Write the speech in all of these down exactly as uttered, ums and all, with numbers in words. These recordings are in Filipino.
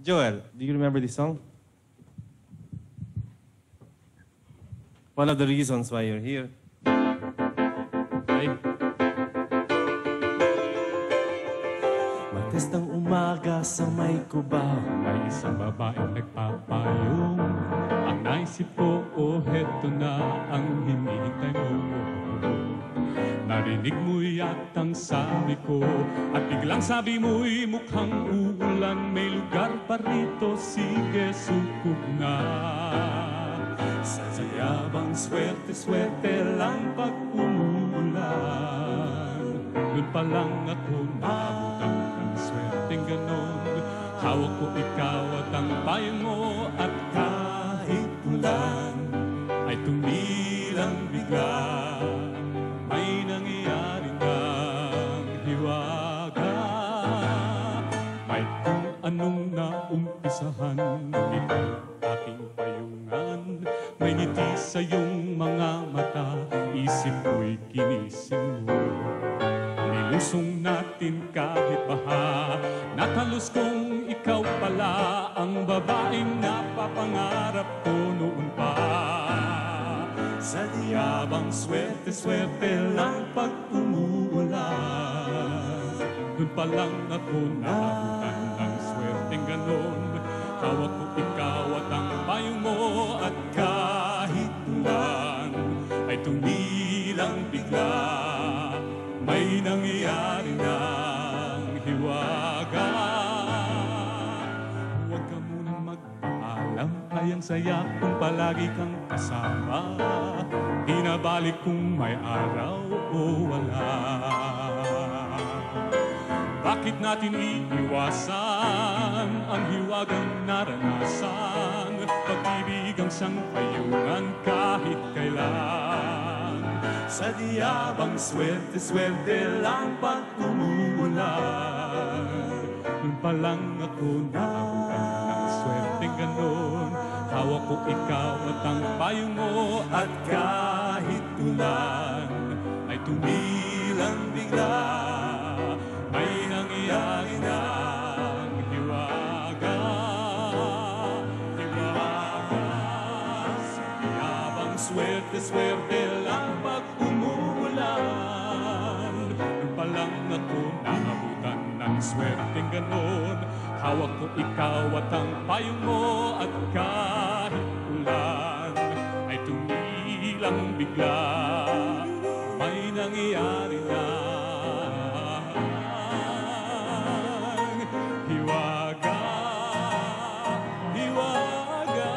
Joel, do you remember this song? One of the reasons why you're here. Ay, Magtestang umaga sa may kubaw. may isang babaeng nagpapayong. Ang naisip ko, oh, heto na ang hinihintay mo. Narinig mo yatang sabi ko, at biglang sabi mo'y mukhang uulan. May lugar pa rito, sige, sukog na. Sa sayabang swerte-swerte lang pag umuulan. Doon pa lang ako naabutan ng swerteng ganon. Hawak ko ikaw at ang bayan mo, at kahit ulan ay tumilang bigla. May nangyayari ng hiwaga. May kung anong naumpisahan. Ito aking payungan. May ngiti sa iyong mga mata. Isip ko'y ginising mo. Nilusong natin kahit baha. Natalos kong ikaw pala ang babaeng napapangarap ko noon pa. Sa diyabang swerte-swerte lang pag umuulan. Doon pa lang ako naabutan ng swerteng ganon. Hawak ko ikaw at ang payong mo, at kahit ulan ay tumilang bigla. May nangyayari ng hiwaga. Huwag ka munang magpaalam, ay ang saya kung palagi kang kasama. Di na balik kung may araw o wala. Bakit natin iiwasan ang hiwagang naranasan? Pag-ibig ang siyang payungan kahit kailan. Sa diyabang swerte-swerte lang pag umuulan. Doon pa lang ako naabutan ng swerteng ganon. Hawak ko ikaw at ang payong mo, at kahit ulan ay tumilang bigla. May nangyayari ng hiwaga. Hiwaga. Sa diyabang swerte-swerte lang pag umuulan. Doon pa lang ako naabutan ng swerteng ganon. Hawak ko ikaw at ang payong mo, at kahit ulan ay tumilang bigla. May nangyayari na hiwaga. Hiwaga.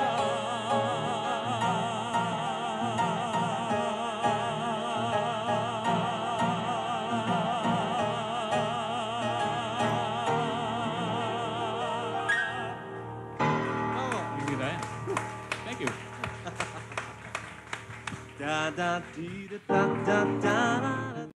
Thank you. Da da dee da da da da da.